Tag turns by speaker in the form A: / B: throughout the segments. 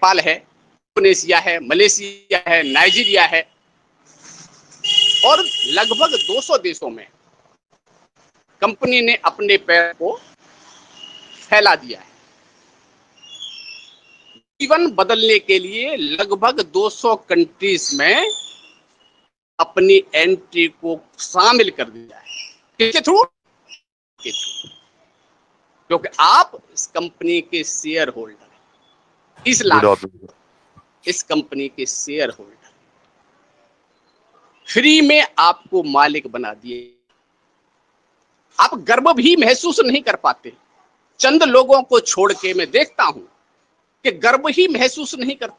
A: नेपाल है, इंडोनेशिया है, मलेशिया है, नाइजीरिया है और लगभग 200 देशों में कंपनी ने अपने पैर को फैला दिया है। जीवन बदलने के लिए लगभग 200 कंट्रीज में अपनी एंट्री को शामिल कर दिया है। किसके थ्रू? क्योंकि आप इस कंपनी के शेयर होल्डर हैं, इस कंपनी के शेयर होल्डर फ्री में आपको मालिक बना दिए। आप गर्व भी महसूस नहीं कर पाते। चंद लोगों को छोड़ के मैं देखता हूं कि गर्व ही महसूस नहीं करते।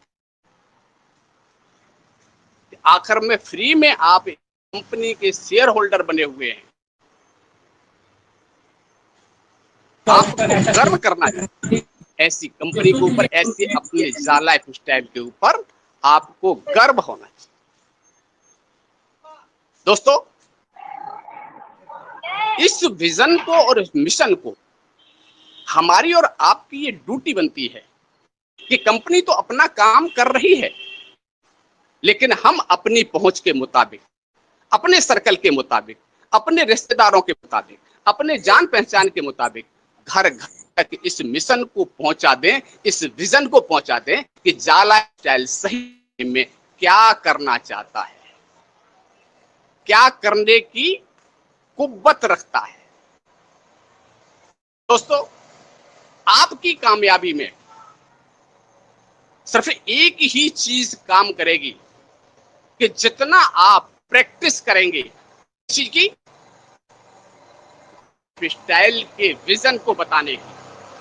A: आखिर में फ्री में आप कंपनी के शेयर होल्डर बने हुए हैं, आपको गर्व करना चाहिए ऐसी कंपनी के ऊपर, ऐसे अपने जा लाइफ स्टाइल के ऊपर आपको गर्व होना चाहिए। दोस्तों, इस विजन को और इस मिशन को हमारी और आपकी ये ड्यूटी बनती है कि कंपनी तो अपना काम कर रही है, लेकिन हम अपनी पहुंच के मुताबिक, अपने सर्कल के मुताबिक, अपने रिश्तेदारों के मुताबिक, अपने जान पहचान के मुताबिक घर घर तक इस मिशन को पहुंचा दें, इस विजन को पहुंचा दें कि जा लाइफ स्टाइल सही में क्या करना चाहता है, क्या करने की कुव्वत रखता है। दोस्तों, आपकी कामयाबी में सिर्फ एक ही चीज काम करेगी कि जितना आप प्रैक्टिस करेंगे चीज की, स्टाइल के विजन को बताने की,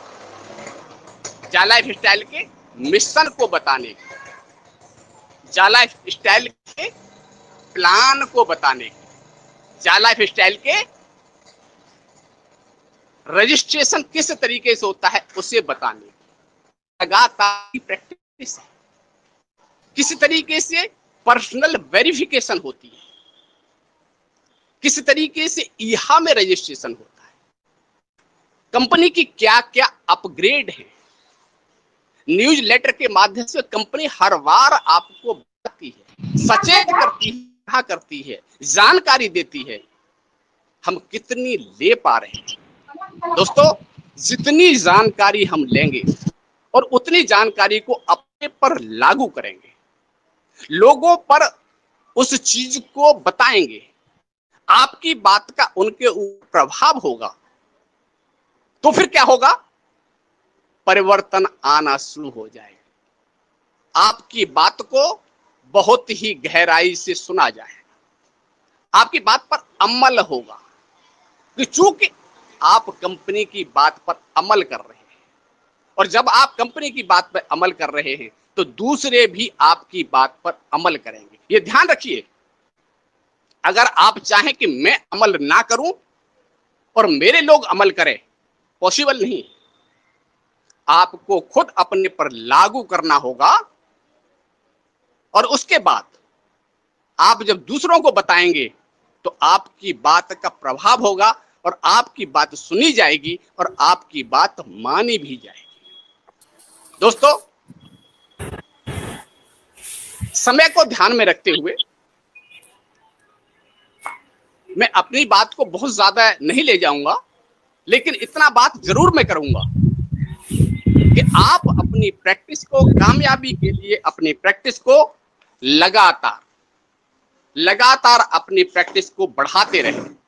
A: जा लाइफ स्टाइल के मिशन को बताने की, जा लाइफ स्टाइल के प्लान को बताने की, जा लाइफ स्टाइल के रजिस्ट्रेशन किस तरीके से होता है उसे बताने की लगातार प्रैक्टिस है। किस तरीके से पर्सनल वेरिफिकेशन होती है, किस तरीके से ईहा में रजिस्ट्रेशन होता है, कंपनी की क्या क्या अपग्रेड है। न्यूज लेटर के माध्यम से कंपनी हर बार आपको बताती है, सचेत करती है, जानकारी देती है। हम कितनी ले पा रहे हैं? दोस्तों, जितनी जानकारी हम लेंगे और उतनी जानकारी को अपने पर लागू करेंगे, लोगों पर उस चीज को बताएंगे, आपकी बात का उनके ऊपर प्रभाव होगा, तो फिर क्या होगा? परिवर्तन आना शुरू हो जाएगा। आपकी बात को बहुत ही गहराई से सुना जाएगा, आपकी बात पर अमल होगा, कि चूंकि आप कंपनी की बात पर अमल कर रहे हैं, और जब आप कंपनी की बात पर अमल कर रहे हैं तो दूसरे भी आपकी बात पर अमल करेंगे। ये ध्यान रखिए, अगर आप चाहें कि मैं अमल ना करूं और मेरे लोग अमल करें, पॉसिबल नहीं है। आपको खुद अपने पर लागू करना होगा, और उसके बाद आप जब दूसरों को बताएंगे तो आपकी बात का प्रभाव होगा और आपकी बात सुनी जाएगी और आपकी बात मानी भी जाएगी। दोस्तों, समय को ध्यान में रखते हुए मैं अपनी बात को बहुत ज्यादा नहीं ले जाऊंगा, लेकिन इतना बात जरूर मैं करूंगा कि आप अपनी प्रैक्टिस को, कामयाबी के लिए अपनी प्रैक्टिस को लगातार अपनी प्रैक्टिस को बढ़ाते रहें।